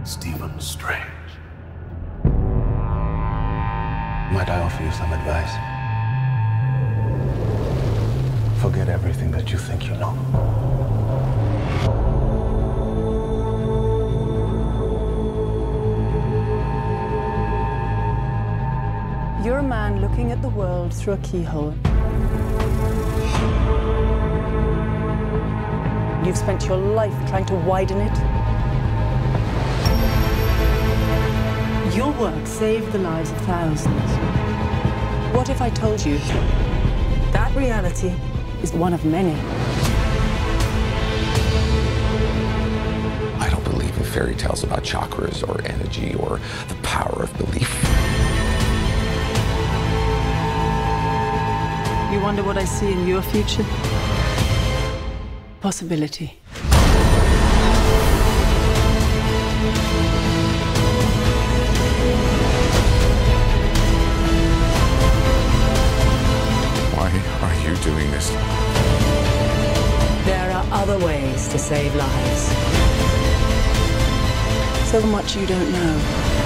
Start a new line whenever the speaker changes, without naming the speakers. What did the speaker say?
Stephen Strange. Might I offer you some advice? Forget everything that you think you know.
You're a man looking at the world through a keyhole. You've spent your life trying to widen it. Your work saved the lives of thousands. What if I told you that reality is one of many?
I don't believe in fairy tales about chakras or energy or the power of belief.
You wonder what I see in your future? Possibility.
Why are you doing this?
There are other ways to save lives. So much you don't know.